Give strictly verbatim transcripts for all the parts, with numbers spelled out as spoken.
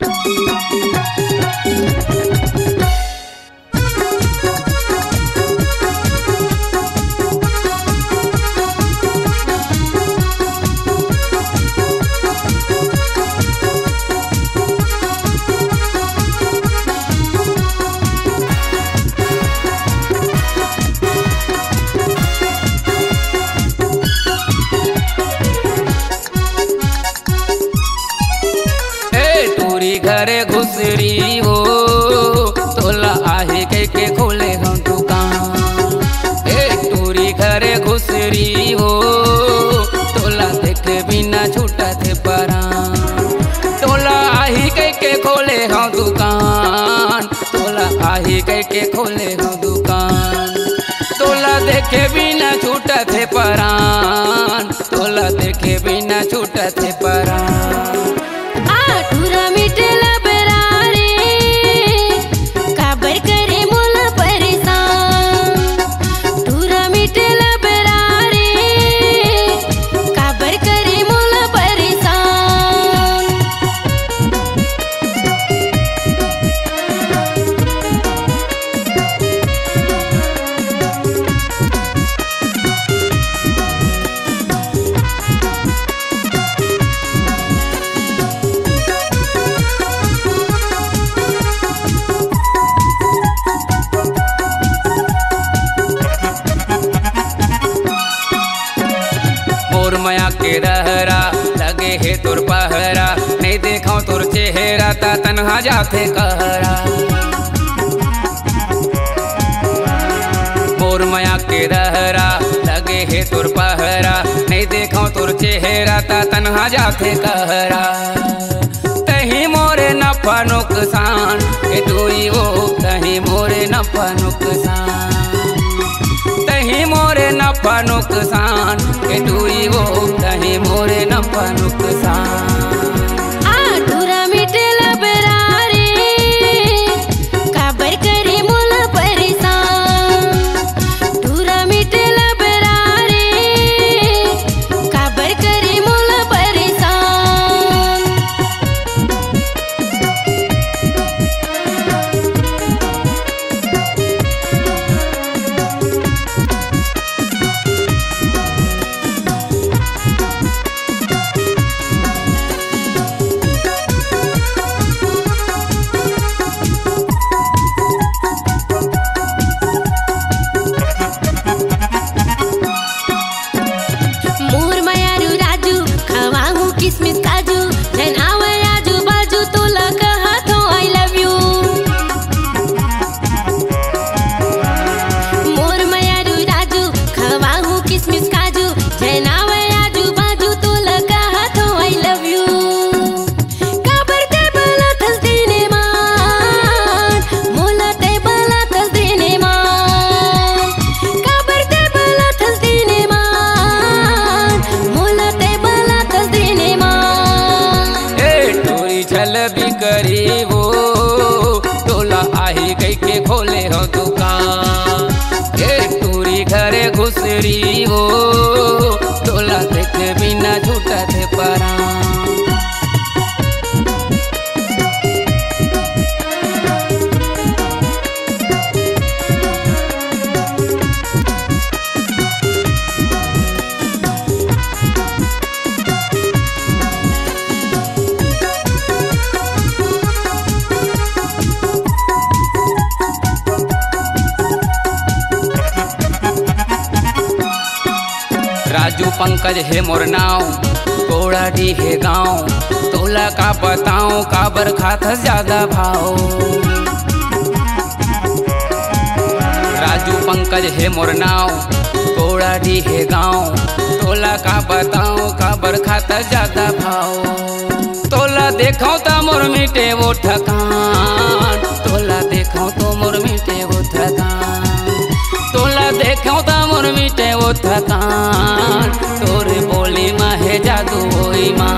घरे घुसरी हो तोला आहे के के खोले हम दुकान। एक टूरी घरे घुसरी हो तोला देखे बिना छूटा थे परान। तोला आही के के खोले हम दुकान। तोला आही के के खोले हम दुकान। तोला देखे बिना छूटा थे परान। तोला देखे बिना छूटा थे परान। माया के रहरा लगे है तोर पहरा। नहीं देखा तोर चेहरा ता तन्हा जाते कहरा। मोर माया के रहरा लगे है तोर पहरा। नहीं देखा तोर चेहरा ता तन्हा जाते कहरा। तही मोरे नफा नुकसान के तूई वो तही मोरे नफा नुकसान। तही मोरे नफा नुकसान के तूई वो तही मोरे नफा नुकसान। भी करी वो तोला आही कई के खोले हो दुकान। एक टूरी घरे घुसरी वो तोला देख बिना झूठा थे परान। राजू पंकज है मोर नाव कोड़ाडी है गाँव। तोला का बताऊं काबर खाता ज्यादा भाव। राजू पंकज है मोर नाव कोड़ाडी है गाँव। तोला का बताऊं काबर खाता ज्यादा भाव। तोला देखो तो मोर मिटे वो ठकान। तोला देखो तो मोर मिटे वो ठकान। तोला देखो तो मोर मिटे वो थकान। तोरे बोली माँ है जादू होई माँ।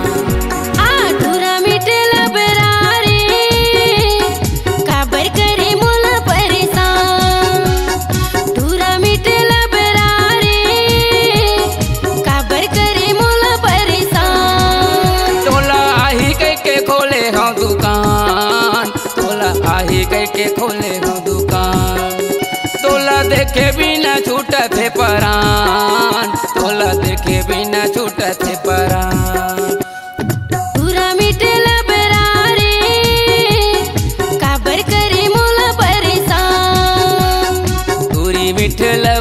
काबर करे मोला परेशान। धूरा मिटे लबरारे काबर करे मोला परेशान। तोला आही कह के खोले हो दुकान, तोला आही कह के खोले हो दुकान। तोला देखे बिना छूटा थे परान, तोला देखे बिना छूटा थे परान। टूरा मिटेला बरारे काबर करे मोला परेशान, टूरी मिठल